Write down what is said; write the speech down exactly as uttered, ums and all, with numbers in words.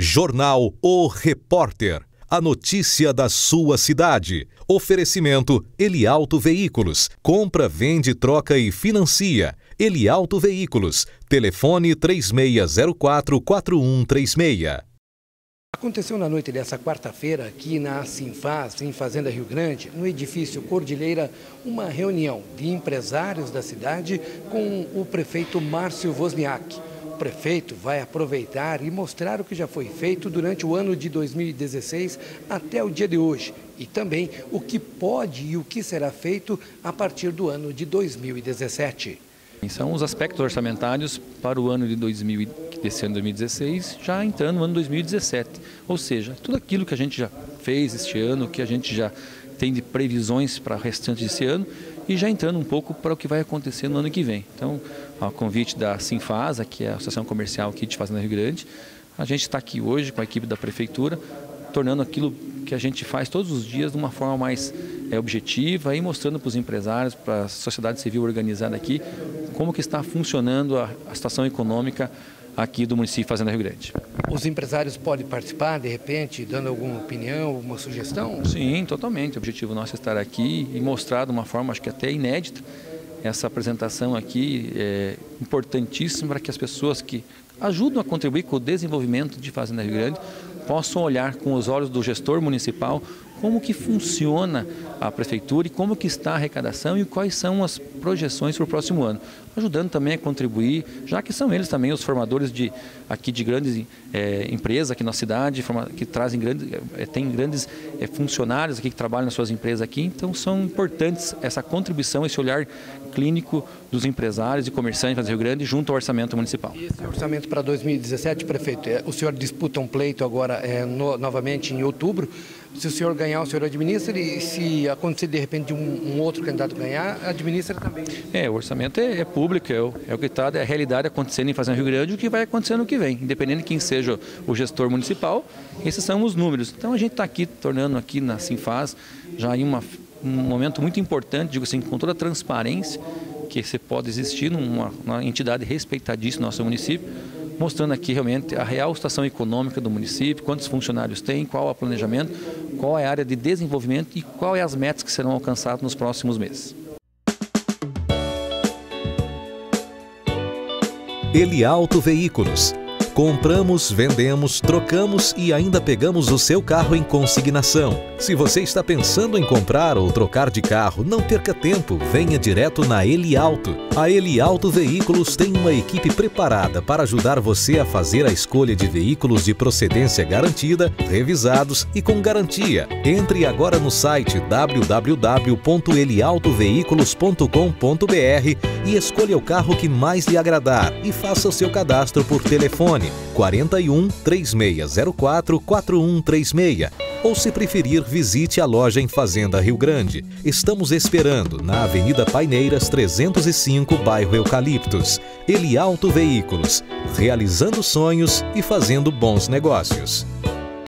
Jornal O Repórter. A notícia da sua cidade. Oferecimento Elialto Veículos. Compra, vende, troca e financia. Elialto Veículos. Telefone três seis zero quatro, quatro um três seis. Aconteceu na noite dessa quarta-feira aqui na Sinfaz, em Fazenda Rio Grande, no edifício Cordilheira, uma reunião de empresários da cidade com o prefeito Márcio Wozniak. O prefeito vai aproveitar e mostrar o que já foi feito durante o ano de dois mil e dezesseis até o dia de hoje e também o que pode e o que será feito a partir do ano de dois mil e dezessete. São os aspectos orçamentários para o ano de dois mil, desse ano dois mil e dezesseis, já entrando no ano dois mil e dezessete. Ou seja, tudo aquilo que a gente já fez este ano, que a gente já tem de previsões para o restante desse ano e já entrando um pouco para o que vai acontecer no ano que vem. Então, ao convite da Sinfasa, que é a Associação Comercial aqui de Fazenda Rio Grande, a gente está aqui hoje com a equipe da Prefeitura, tornando aquilo que a gente faz todos os dias de uma forma mais é, objetiva e mostrando para os empresários, para a sociedade civil organizada aqui, como que está funcionando a, a situação econômica aqui do município de Fazenda Rio Grande. Os empresários podem participar, de repente, dando alguma opinião, alguma sugestão? Sim, totalmente. O objetivo nosso é estar aqui e mostrar de uma forma, acho que até inédita, essa apresentação aqui é importantíssima para que as pessoas que ajudam a contribuir com o desenvolvimento de Fazenda Rio Grande possam olhar com os olhos do gestor municipal como que funciona a prefeitura e como que está a arrecadação e quais são as projeções para o próximo ano, ajudando também a contribuir, já que são eles também os formadores de aqui de grandes é, empresas aqui na cidade, que trazem grandes, é, tem grandes é, funcionários aqui que trabalham nas suas empresas aqui, então são importantes essa contribuição, esse olhar clínico dos empresários e comerciantes do Rio Grande junto ao orçamento municipal. E esse orçamento para dois mil e dezessete, prefeito, o senhor disputa um pleito agora é, no, novamente em outubro. Se o senhor ganhar, o senhor administra, e se acontecer de repente um, um outro candidato ganhar, administra também. É, o orçamento é, é público, é o, é o que está, é a realidade acontecendo em Fazenda Rio Grande e o que vai acontecer no que vem. Independente de quem seja o gestor municipal, esses são os números. Então a gente está aqui, tornando aqui na Sinfaz, já em uma, um momento muito importante, digo assim, com toda a transparência que se pode existir numa, numa entidade respeitadíssima no nosso município, mostrando aqui realmente a real situação econômica do município, quantos funcionários tem, qual é o planejamento, qual é a área de desenvolvimento e qual é as metas que serão alcançadas nos próximos meses. Elialto Veículos. Compramos, vendemos, trocamos e ainda pegamos o seu carro em consignação. Se você está pensando em comprar ou trocar de carro, não perca tempo, venha direto na Elialto. A Elialto Veículos tem uma equipe preparada para ajudar você a fazer a escolha de veículos de procedência garantida, revisados e com garantia. Entre agora no site w w w ponto elialto veículos ponto com ponto b r e escolha o carro que mais lhe agradar e faça o seu cadastro por telefone quarenta e um, três seis zero quatro, quatro um três seis. Ou se preferir, visite a loja em Fazenda Rio Grande. Estamos esperando na Avenida Paineiras trezentos e cinco, bairro Eucaliptos. Elialto Veículos, realizando sonhos e fazendo bons negócios.